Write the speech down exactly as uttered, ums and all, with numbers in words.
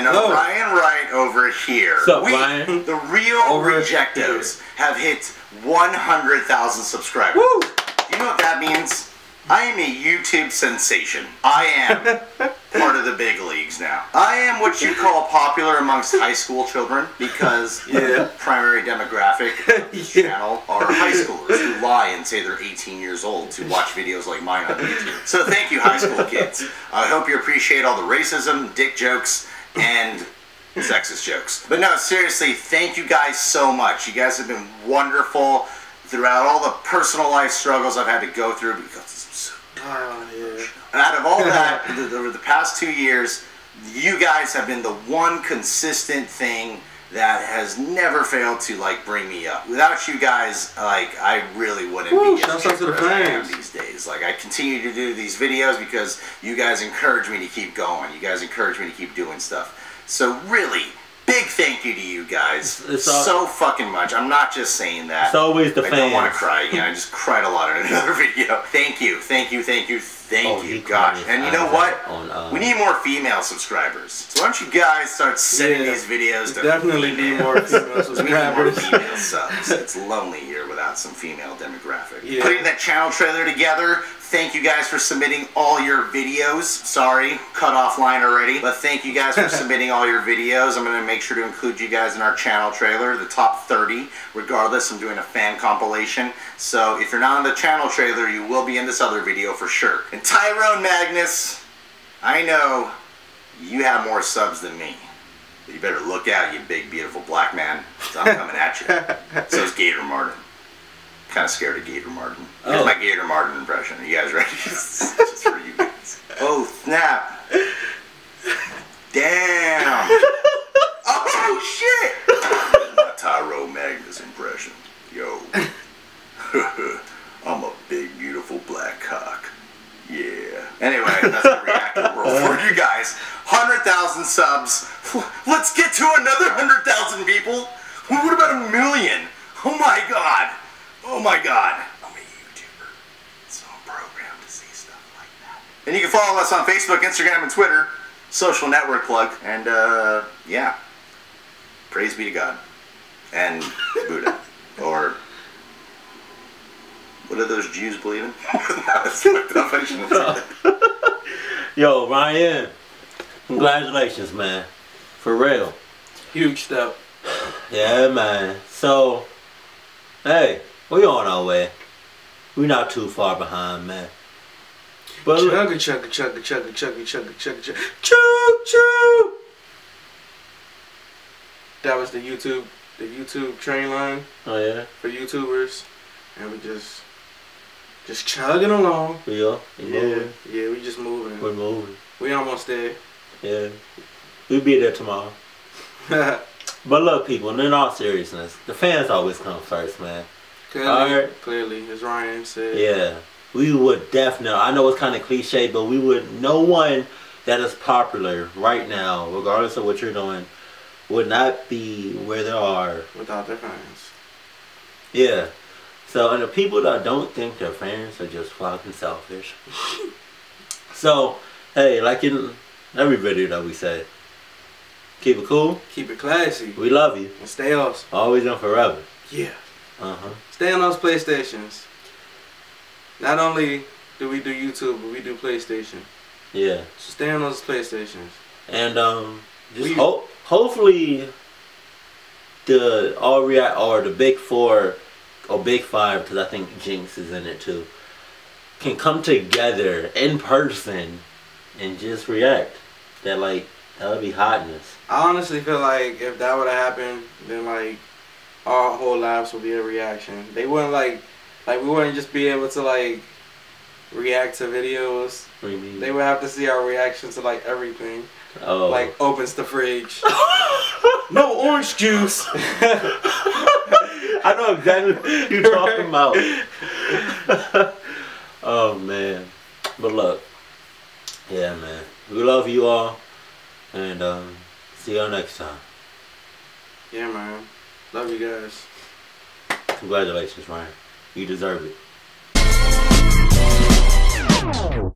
and Hello. Ryan Wright over here. What's up, we, Ryan? the real Over Rejectos, have hit one hundred thousand subscribers. Woo! You know what that means? I am a YouTube sensation. I am part of the big leagues now. I am what you call popular amongst high school children because Yeah. the primary demographic of this Yeah. channel are high schoolers who lie and say they're eighteen years old to watch videos like mine on YouTube. So thank you, high school kids. I hope you appreciate all the racism, dick jokes, and sexist jokes. But no, seriously, thank you guys so much. You guys have been wonderful throughout all the personal life struggles I've had to go through because it's so Oh, yeah. and out of all that, the, over the past two years, you guys have been the one consistent thing that has never failed to like bring me up. Without you guys, like I really wouldn't Woo, be as shouts out to the chipper as I am fans. these days. Like I continue to do these videos because you guys encourage me to keep going. You guys encourage me to keep doing stuff. So really, big thank you to you guys It's all- so fucking much. I'm not just saying that. It's always the I fans. don't want to cry again. I just cried a lot in another video. Thank you, thank you, thank you, thank Oh, you. he Gosh, cried and you know his what? eyes out on, um, We need more female subscribers. So why don't you guys start sending Yeah, these videos to definitely females? need more female We need more subscribers. female subs. It's lonely here without some female demographic. Yeah. Putting that channel trailer together. Thank you guys for submitting all your videos. Sorry, cut off line already. But thank you guys for submitting all your videos. I'm going to make sure to include you guys in our channel trailer, the top thirty. Regardless, I'm doing a fan compilation. So if you're not on the channel trailer, you will be in this other video for sure. And Tyrone Magnus, I know you have more subs than me. You better look out, you big, beautiful black man. 'Cause I'm coming at you. So's Gator Martin. Kind of scared of Gator Martin. Here's Oh. my Gator Martin impression. Are you guys ready? Just for you guys. Oh, snap. Damn. Oh, shit. My Tyrone Magnus impression. Yo. I'm a big, beautiful black cock. Yeah. Anyway, that's the reactor world for you guys. one hundred thousand subs. Let's get to another one hundred thousand people. What about a million? Oh my god. Oh my god. I'm a YouTuber. So I'm programmed to see stuff like that. And you can follow us on Facebook, Instagram, and Twitter. Social network plug. And, uh, yeah. Praise be to God. And Buddha. Or... what do those Jews believe in? That's fucked up. I shouldn't have said that. Yo, Ryan, congratulations, man. For real. Huge step. Yeah, man. So, hey, we on our way. We not too far behind, man. But Chugga chugga chugga chugga chugga chugga chugga chugga choo choo. That was the YouTube, the YouTube train line oh yeah, for YouTubers, and we just, just chugging along. we are. We Yeah, moving. yeah, we just moving. We're moving. We almost there. Yeah, we'll be there tomorrow. But look, people, in all seriousness, the fans always come first, man. Clearly, Alright. clearly, as Ryan said. Yeah, we would definitely, I know it's kind of cliche, but we would, no one that is popular right now, regardless of what you're doing, would not be where they are. Without their fans. Yeah. So, and the people that don't think their fans are just fucking selfish. So, hey, like in every video that we say, keep it cool. Keep it classy. We love you. And stay awesome. Always and forever. Yeah. Uh-huh. Stay on those PlayStations. Not only do we do YouTube, but we do PlayStation. Yeah. So stay on those PlayStations. And um just We- hope hopefully the all react or the big four or big five, because I think Jinx is in it too, can come together in person and just react. That like that would be hotness. I honestly feel like if that would have happened, then like our whole lives would be a reaction. They wouldn't like, like we wouldn't just be able to like react to videos. What do you mean? They would have to see our reaction to like everything. Oh. Like opens the fridge. No orange juice. I know exactly what you're talking about. Oh man. But look. Yeah, man. We love you all. And um, see y'all next time. Yeah, man. Love you guys. Congratulations, Ryan. You deserve it.